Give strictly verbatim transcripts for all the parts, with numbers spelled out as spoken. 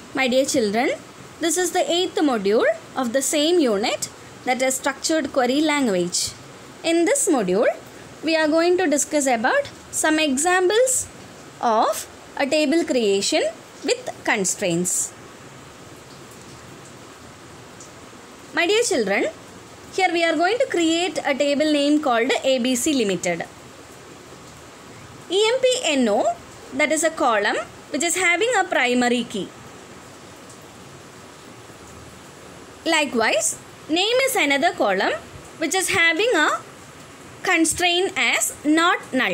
My dear children, this is the eighth module of the same unit, that is structured query language. In this module, we are going to discuss about some examples of a table creation with constraints. My dear children, here we are going to create a table name called A B C Limited. E M P N O, that is a column which is having a primary key. Likewise, name is another column which is having a constraint as not null.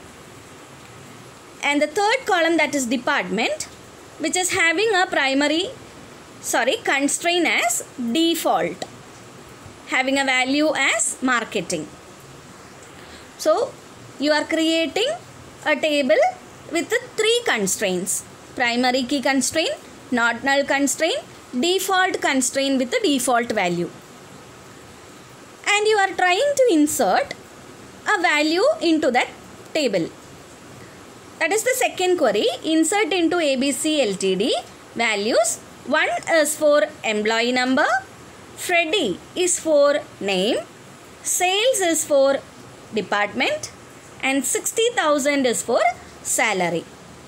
And the third column, that is department, which is having a primary, sorry, constraint as default, having a value as marketing. So, you are creating a table with the three constraints: primary key constraint, not null constraint, default constraint with the default value. And you are trying to insert a value into that table. That is the second query. Insert into A B C Ltd values. One is for employee number, Freddy is for name, sales is for department, and sixty thousand is for salary.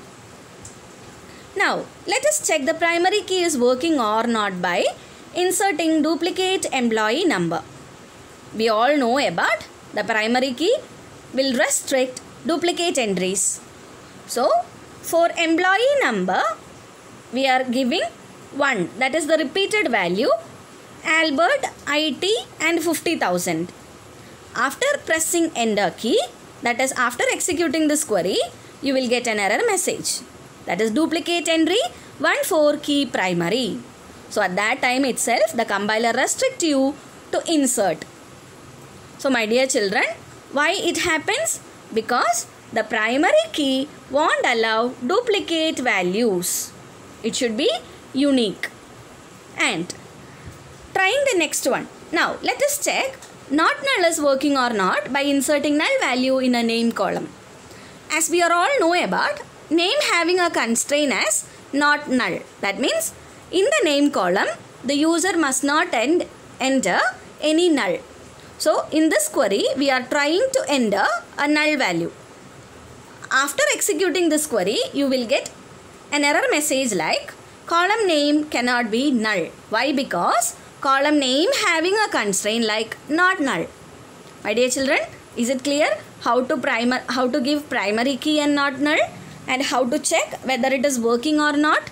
Now, let us check the primary key is working or not by inserting duplicate employee number. We all know about the primary key will restrict duplicate entries. So, for employee number, we are giving one, that is the repeated value, Albert, I T and fifty thousand. After pressing enter key, that is after executing this query, you will get an error message. That is duplicate entry one four key primary. So at that time itself, the compiler restricts you to insert. So my dear children, why it happens? Because the primary key won't allow duplicate values. It should be unique. And trying the next one. Now let us check not null is working or not by inserting null value in a name column. As we are all know about, name having a constraint as not null. That means in the name column, the user must not end, enter any null. So in this query, we are trying to enter a null value. After executing this query, you will get an error message like column name cannot be null. Why? Because column name having a constraint like not null. My dear children, is it clear how to primer how to give primary key and not null, and how to check whether it is working or not?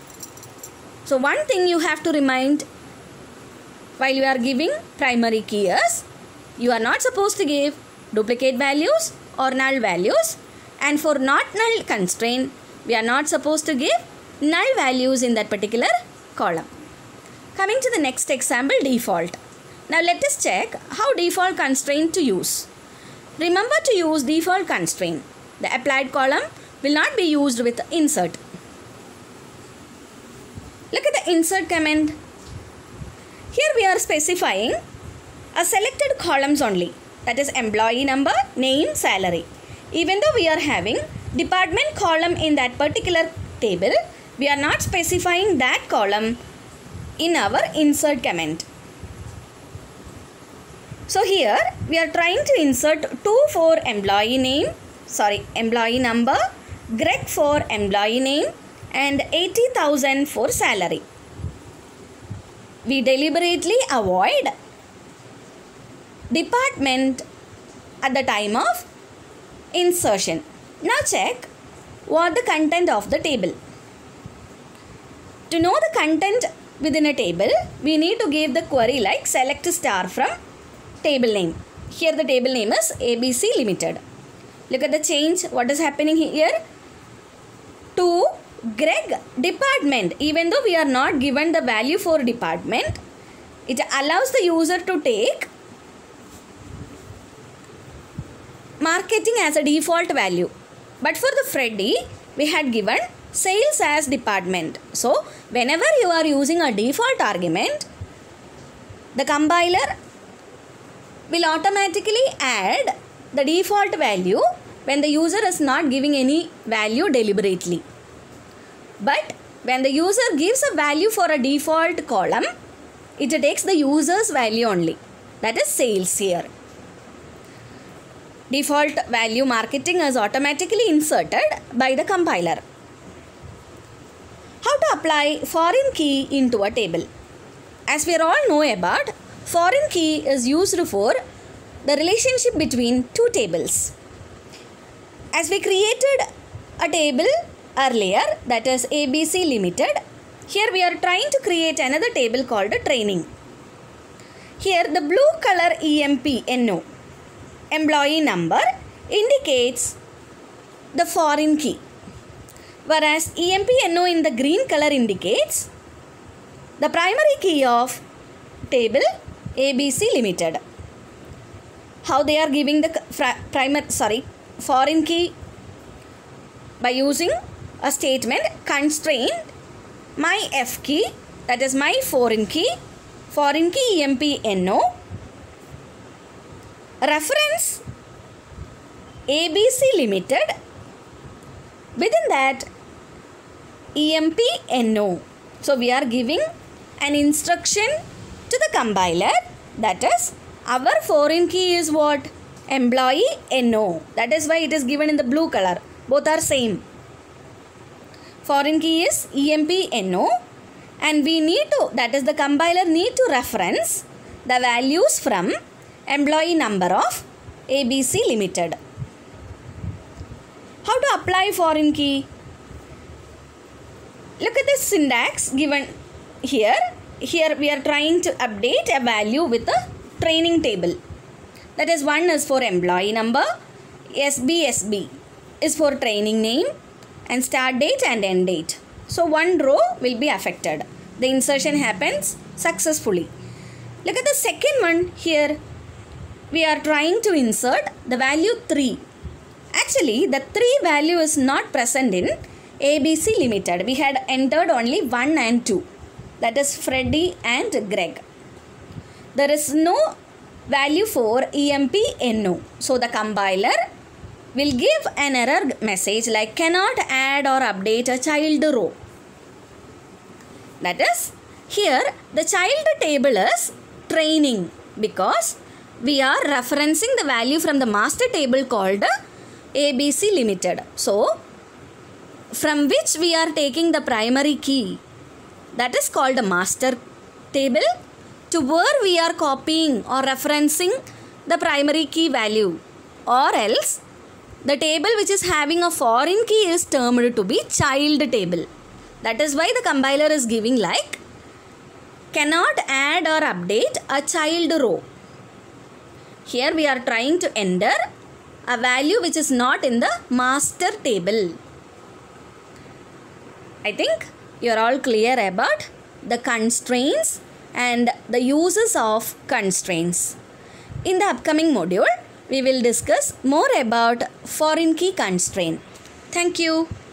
So one thing you have to remind while you are giving primary key is you are not supposed to give duplicate values or null values, and for not null constraint we are not supposed to give null values in that particular column. Coming to the next example, default. Now let us check how default constraint to use. Remember to use default constraint. The applied column will not be used with insert. Look at the insert command. Here we are specifying a selected columns only, that is employee number, name, salary. Even though we are having department column in that particular table, we are not specifying that column in our insert command. So here we are trying to insert two for employee name, sorry, employee number, Greg for employee name, and eighty thousand for salary. We deliberately avoid department at the time of insertion. Now check what the content of the table. To know the content within a table, we need to give the query like select star from table name. Here the table name is A B C Limited. Look at the change. What is happening here? To Greg department. Even though we are not given the value for department, it allows the user to take marketing as a default value. But for the Freddy, we had given sales as department. So whenever you are using a default argument, the compiler will automatically add the default value when the user is not giving any value deliberately. But when the user gives a value for a default column, it takes the user's value only. That is sales here. Default value marketing is automatically inserted by the compiler. How to apply foreign key into a table? As we all know about, foreign key is used for the relationship between two tables. As we created a table earlier, that is A B C Limited, here we are trying to create another table called training. Here the blue color E M P N O, employee number, indicates the foreign key, whereas E M P N O in the green color indicates the primary key of table A B C Limited. How they are giving the primary sorry foreign key? By using a statement constraint my F key, that is my foreign key, foreign key E M P N O, reference A B C Limited, within that E M P N O. So we are giving an instruction to the compiler, that is our foreign key is what? Employee N O. That is why it is given in the blue color. Both are same. Foreign key is E M P N O, and we need to, that is the compiler need to reference the values from employee number of A B C Limited. How to apply foreign key? Look at the syntax given here. Here we are trying to update a value with a training table. That is, one is for employee number, S B S B is for training name, and start date and end date. So one row will be affected. The insertion happens successfully. Look at the second one here. We are trying to insert the value three. Actually, the three value is not present in A B C Limited. We had entered only one and two. That is Freddy and Greg. There is no value for E M P N O. So the compiler will give an error message like cannot add or update a child row. That is, here the child table is training because we are referencing the value from the master table called A B C Limited. So, from which we are taking the primary key, that is called a master table, to where we are copying or referencing the primary key value, or else the table which is having a foreign key is termed to be child table. That is why the compiler is giving like cannot add or update a child row. Here we are trying to enter a value which is not in the master table. I think you are all clear about the constraints and the uses of constraints. In the upcoming module, we will discuss more about foreign key constraint. Thank you.